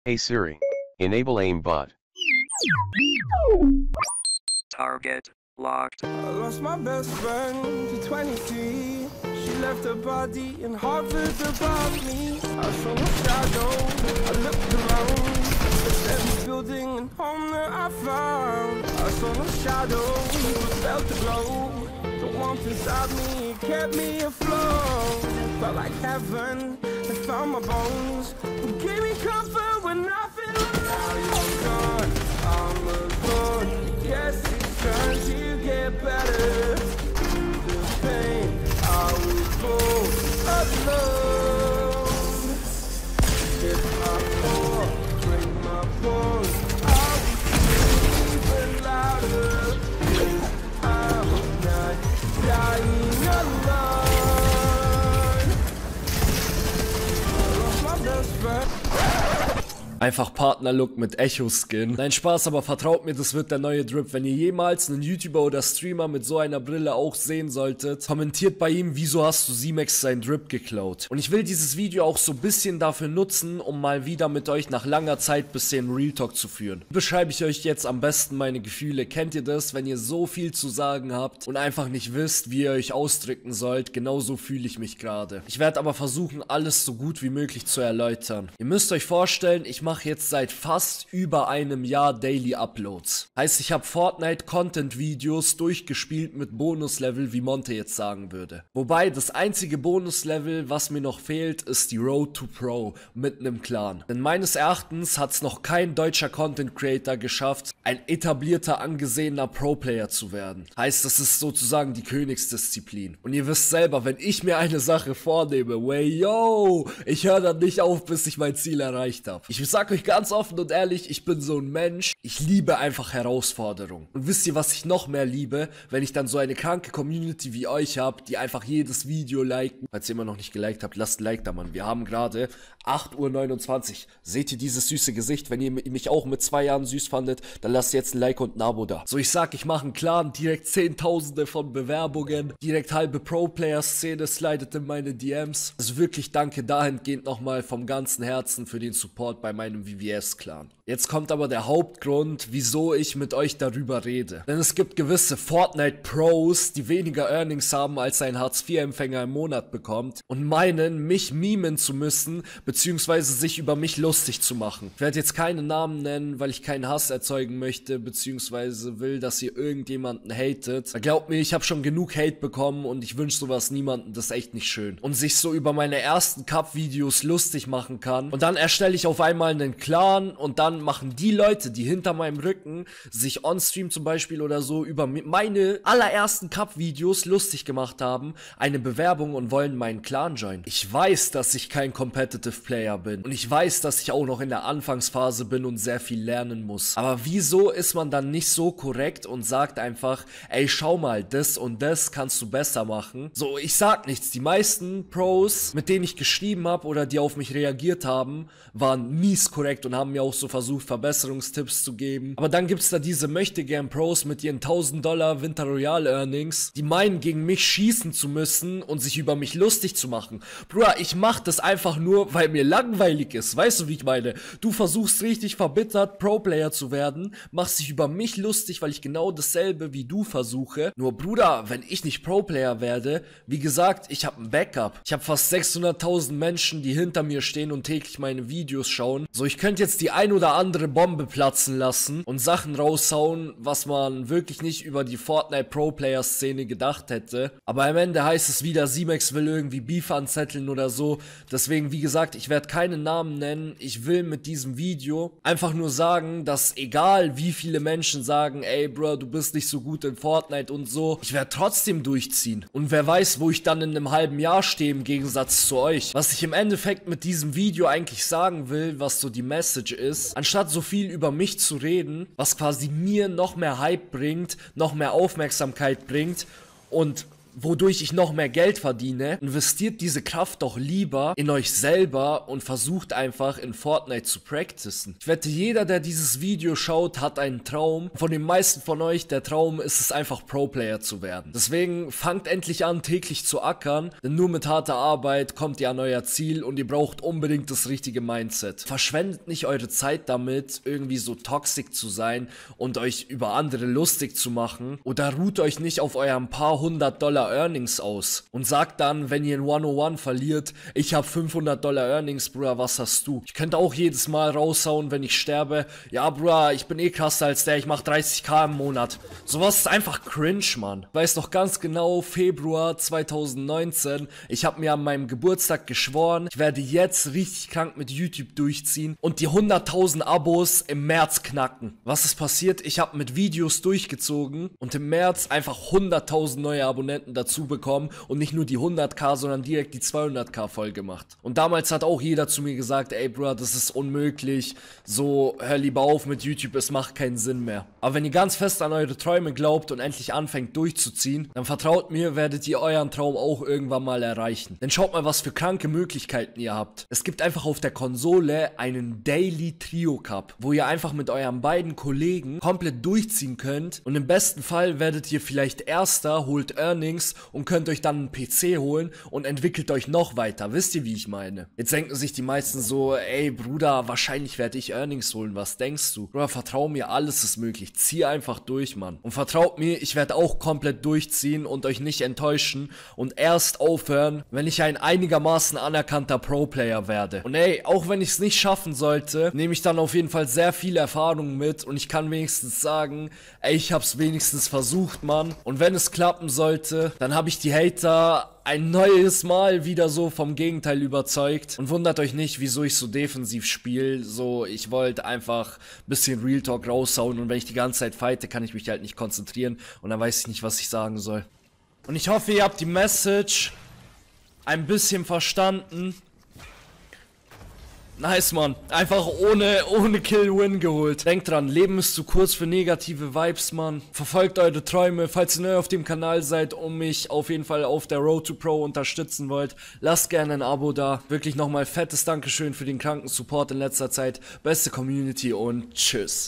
Hey Siri, enable aimbot. Target locked. I lost my best friend to 23. She left her body in Harvard above me. I saw no shadow, I looked around. It's every building and home that I found. I saw no shadow, felt the glow. The warmth inside me kept me afloat. Felt like heaven, I found my bones. Gave me comfort when I feel now you're gone, I'm alone. Yes, it's trying to get better. The pain, I will go alone. If I fall, break my bones, I will scream even louder. 'Cause I'm not dying alone. I lost my best friend. Einfach Partnerlook mit Echo-Skin. Nein, Spaß, aber vertraut mir, das wird der neue Drip. Wenn ihr jemals einen YouTuber oder Streamer mit so einer Brille auch sehen solltet, kommentiert bei ihm, wieso hast du Simex seinen Drip geklaut. Und ich will dieses Video auch so ein bisschen dafür nutzen, um mal wieder mit euch nach langer Zeit ein bisschen Real Talk zu führen. Beschreibe ich euch jetzt am besten meine Gefühle. Kennt ihr das, wenn ihr so viel zu sagen habt und einfach nicht wisst, wie ihr euch ausdrücken sollt? Genauso fühle ich mich gerade. Ich werde aber versuchen, alles so gut wie möglich zu erläutern. Ihr müsst euch vorstellen, ich mache jetzt seit fast über einem Jahr Daily Uploads. Heißt, ich habe Fortnite Content Videos durchgespielt mit Bonuslevel, wie Monte jetzt sagen würde. Wobei das einzige Bonuslevel, was mir noch fehlt, ist die Road to Pro mit einem Clan. Denn meines Erachtens hat es noch kein deutscher Content Creator geschafft, ein etablierter, angesehener Pro-Player zu werden. Heißt, das ist sozusagen die Königsdisziplin. Und ihr wisst selber, wenn ich mir eine Sache vornehme, way yo, ich höre dann nicht auf, bis ich mein Ziel erreicht habe. Ich sag euch ganz offen und ehrlich, ich bin so ein Mensch, ich liebe einfach Herausforderungen. Und wisst ihr, was ich noch mehr liebe? Wenn ich dann so eine kranke Community wie euch habe, die einfach jedes Video liken. Falls ihr immer noch nicht geliked habt, lasst ein Like da, Mann. Wir haben gerade 8:29 Uhr. Seht ihr dieses süße Gesicht? Wenn ihr mich auch mit 2 Jahren süß fandet, dann lasst jetzt ein Like und ein Abo da. So, ich sag, ich mache einen Clan, direkt Zehntausende von Bewerbungen, direkt halbe Pro-Player-Szene slidet in meine DMs. Also wirklich danke dahingehend nochmal vom ganzen Herzen für den Support bei meinem VVS-Clan. Jetzt kommt aber der Hauptgrund, wieso ich mit euch darüber rede. Denn es gibt gewisse Fortnite-Pros, die weniger Earnings haben, als ein Hartz-IV-Empfänger im Monat bekommt und meinen, mich memen zu müssen, beziehungsweise sich über mich lustig zu machen. Ich werde jetzt keine Namen nennen, weil ich keinen Hass erzeugen möchte, beziehungsweise will, dass ihr irgendjemanden hatet. Glaubt mir, ich habe schon genug Hate bekommen und ich wünsche sowas niemandem, das ist echt nicht schön. Und sich so über meine ersten Cup-Videos lustig machen kann und dann erstelle ich auf einmal einen Clan und dann machen die Leute, die hinter meinem Rücken sich on-stream zum Beispiel oder so über meine allerersten Cup-Videos lustig gemacht haben, eine Bewerbung und wollen meinen Clan joinen. Ich weiß, dass ich kein Competitive Player bin und ich weiß, dass ich auch noch in der Anfangsphase bin und sehr viel lernen muss. Aber wieso ist man dann nicht so korrekt und sagt einfach, ey, schau mal, das und das kannst du besser machen? So, ich sag nichts. Die meisten Pros, mit denen ich geschrieben habe oder die auf mich reagiert haben, waren mies korrekt und haben mir auch so versucht, Verbesserungstipps zu geben. Aber dann gibt's da diese Möchtegern-Pros mit ihren $1000 Winter Royale Earnings, die meinen, gegen mich schießen zu müssen und sich über mich lustig zu machen. Bruder, ich mach das einfach nur, weil mir langweilig ist. Weißt du, wie ich meine? Du versuchst richtig verbittert, Pro-Player zu werden, machst dich über mich lustig, weil ich genau dasselbe wie du versuche. Nur Bruder, wenn ich nicht Pro-Player werde, wie gesagt, ich habe ein Backup. Ich habe fast 600.000 Menschen, die hinter mir stehen und täglich meine Videos schauen. So, ich könnte jetzt die ein oder andere Bombe platzen lassen und Sachen raushauen, was man wirklich nicht über die Fortnite Pro-Player-Szene gedacht hätte. Aber am Ende heißt es wieder, Simex will irgendwie Beef anzetteln oder so. Deswegen, wie gesagt, ich werde keinen Namen nennen. Ich will mit diesem Video einfach nur sagen, dass egal wie viele Menschen sagen, ey Bro, du bist nicht so gut in Fortnite und so, ich werde trotzdem durchziehen. Und wer weiß, wo ich dann in einem halben Jahr stehe im Gegensatz zu euch. Was ich im Endeffekt mit diesem Video eigentlich sagen will, was so die Message ist, anstatt so viel über mich zu reden, was quasi mir noch mehr Hype bringt, noch mehr Aufmerksamkeit bringt und wodurch ich noch mehr Geld verdiene, investiert diese Kraft doch lieber in euch selber und versucht einfach in Fortnite zu practicen. Ich wette, jeder, der dieses Video schaut, hat einen Traum. Von den meisten von euch, der Traum ist es einfach Pro-Player zu werden. Deswegen fangt endlich an, täglich zu ackern, denn nur mit harter Arbeit kommt ihr an euer Ziel und ihr braucht unbedingt das richtige Mindset. Verschwendet nicht eure Zeit damit, irgendwie so toxisch zu sein und euch über andere lustig zu machen, oder ruht euch nicht auf eurem paar $100 Earnings aus und sagt dann, wenn ihr in 101 verliert, ich habe $500 Earnings, Bruder, was hast du? Ich könnte auch jedes Mal raushauen, wenn ich sterbe, ja, Bruder, ich bin eh krasser als der, ich mach 30.000 im Monat. Sowas ist einfach cringe, Mann. Ich weiß noch ganz genau, Februar 2019, ich habe mir an meinem Geburtstag geschworen, ich werde jetzt richtig krank mit YouTube durchziehen und die 100.000 Abos im März knacken. Was ist passiert? Ich habe mit Videos durchgezogen und im März einfach 100.000 neue Abonnenten dazu bekommen und nicht nur die 100.000, sondern direkt die 200.000 voll gemacht. Und damals hat auch jeder zu mir gesagt, ey Bro, das ist unmöglich, so hör lieber auf mit YouTube, es macht keinen Sinn mehr. Aber wenn ihr ganz fest an eure Träume glaubt und endlich anfängt durchzuziehen, dann vertraut mir, werdet ihr euren Traum auch irgendwann mal erreichen. Denn schaut mal, was für kranke Möglichkeiten ihr habt. Es gibt einfach auf der Konsole einen Daily Trio Cup, wo ihr einfach mit euren beiden Kollegen komplett durchziehen könnt und im besten Fall werdet ihr vielleicht Erster, holt Earnings und könnt euch dann einen PC holen und entwickelt euch noch weiter. Wisst ihr, wie ich meine? Jetzt denken sich die meisten so, ey Bruder, wahrscheinlich werde ich Earnings holen, was denkst du? Bruder, vertrau mir, alles ist möglich. Zieh einfach durch, Mann. Und vertraut mir, ich werde auch komplett durchziehen und euch nicht enttäuschen und erst aufhören, wenn ich ein einigermaßen anerkannter Pro-Player werde. Und ey, auch wenn ich es nicht schaffen sollte, nehme ich dann auf jeden Fall sehr viel Erfahrung mit und ich kann wenigstens sagen, ey, ich hab's wenigstens versucht, Mann. Und wenn es klappen sollte, dann habe ich die Hater ein neues Mal wieder so vom Gegenteil überzeugt. Und wundert euch nicht, wieso ich so defensiv spiele. So, ich wollte einfach ein bisschen Real Talk raushauen und wenn ich die ganze Zeit fighte, kann ich mich halt nicht konzentrieren und dann weiß ich nicht, was ich sagen soll. Und ich hoffe, ihr habt die Message ein bisschen verstanden. Nice, Mann. Einfach ohne Kill-Win geholt. Denkt dran, Leben ist zu kurz für negative Vibes, Mann. Verfolgt eure Träume. Falls ihr neu auf dem Kanal seid und mich auf jeden Fall auf der Road to Pro unterstützen wollt, lasst gerne ein Abo da. Wirklich nochmal fettes Dankeschön für den kranken Support in letzter Zeit. Beste Community und tschüss.